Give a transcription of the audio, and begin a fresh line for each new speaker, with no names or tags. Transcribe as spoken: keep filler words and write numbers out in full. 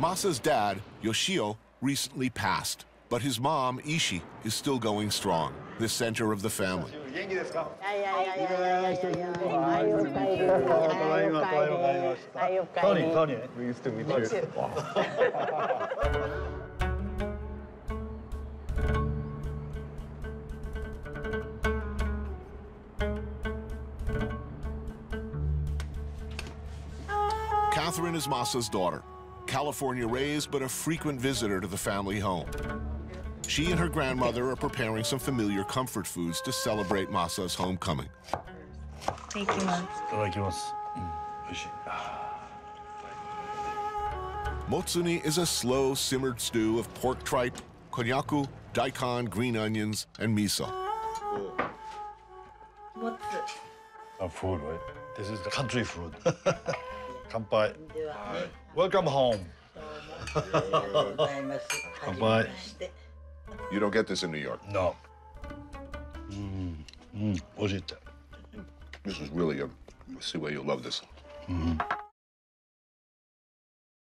Masa's dad, Yoshio, recently passed, but his mom, Ishi, is still going strong, the center of the family.
Pleased to meet you.
Catherine is Masa's daughter, California raised but a frequent visitor to the family home. She and her grandmother are preparing some familiar comfort foods to celebrate Masa's homecoming.
Thank you, Mom.
Motsuni is a slow simmered stew of pork tripe, konnyaku, daikon, green onions, and miso.
What's it?
Our food, right? This is the country food. Kanpai. Welcome home. Kanpai.
You don't get this in New York.
No. Mm. Mm.
This is really a, I see why you love this.
Mm-hmm.